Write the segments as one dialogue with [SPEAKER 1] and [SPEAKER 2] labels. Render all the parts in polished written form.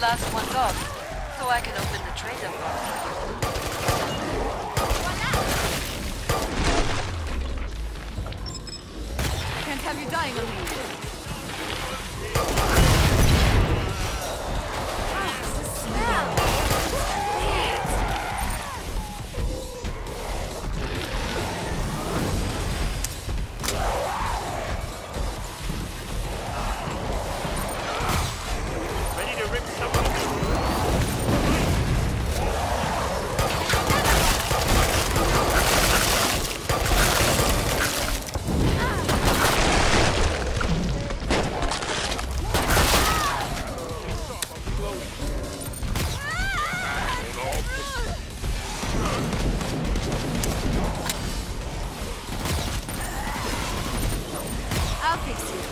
[SPEAKER 1] last ones off, so I can open the trader pod.
[SPEAKER 2] Can't have you dying on me. I'll fix you.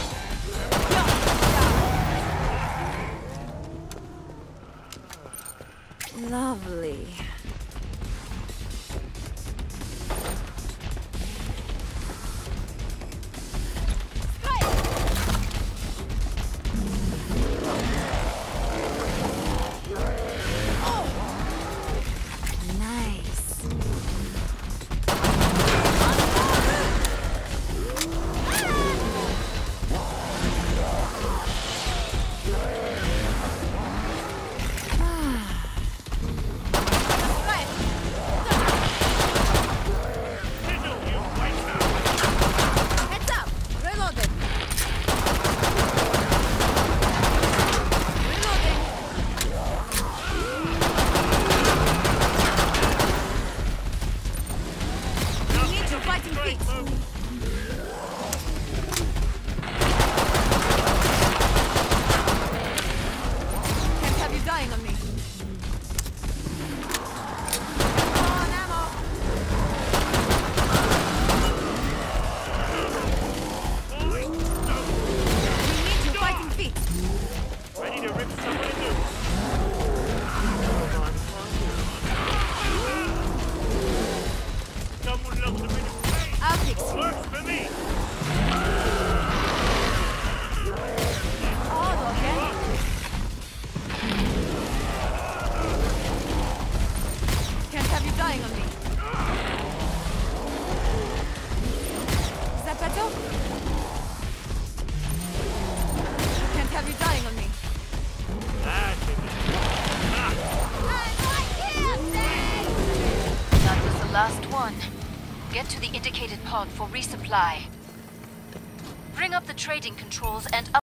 [SPEAKER 2] Lovely.
[SPEAKER 1] Last one. Get to the indicated pod for resupply. Bring up the trading controls and